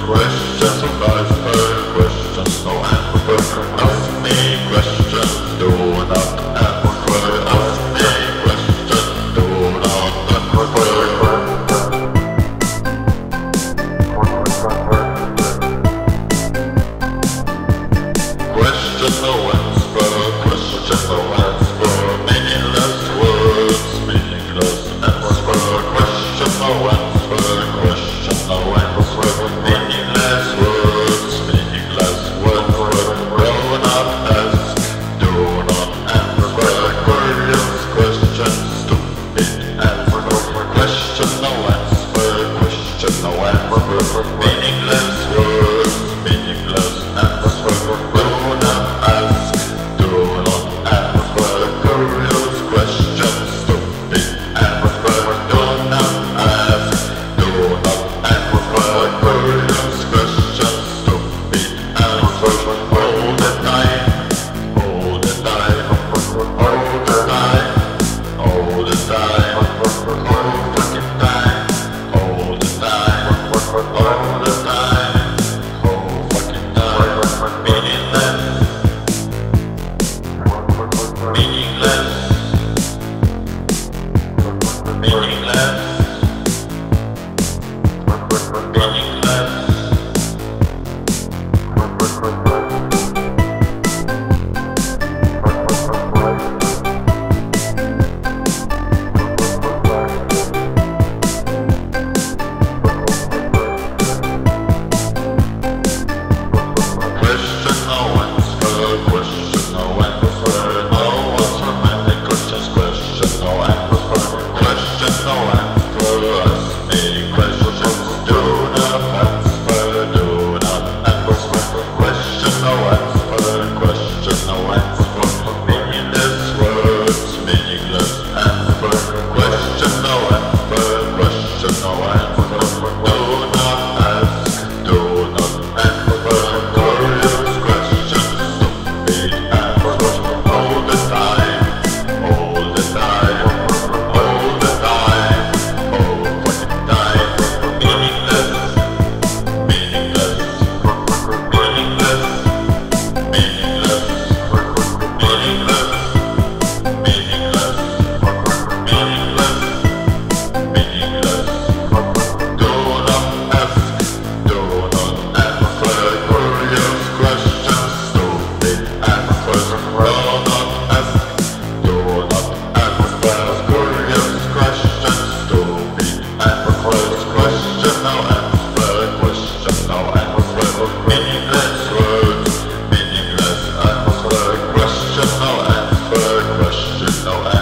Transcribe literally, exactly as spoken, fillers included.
Questions arise per questions, no answer. Ask me questions, do not answer. Ask me questions, do not answer. Question no answer, question no answer. Meaningless words, meaningless answer. Question no answer, question no answer. Meaningless words, meaningless words. Do not ask, do not answer. Curious questions, stupid answer. Question no answer, question no answer. Meaningless words, meaningless answer. Do not ask, do not answer. Curious questions, stupid answer. Do not ask, do not answer. Curious questions, stupid answer. All the time, all the time, all the time, all the time, all fucking time, all the time, all the time, all fucking time. Meaningless, meaningless, meaningless, meaningless. Question no answer, question no answer. No answer, many questions, question no answer. Question no answer, ask me questions, do not answer, do not answer. Question no answer, question no answer. Meaningless words, meaningless answer. Question no answer, question no answer. Do not ask, do not answer. Curious questions, stupid answer. All the time, all the time, all the time, all fucking time. Meaningless, meaningless, meaningless, meaningless, meaningless, meaningless, meaningless, meaningless. Do not ask, do not answer. Curious questions, stupid answers. Do not ask, do not answer. Curious questions, stupid answers. Question no answer, question no answer. Meaningless words, meaningless answer. Question no answer, question no answer.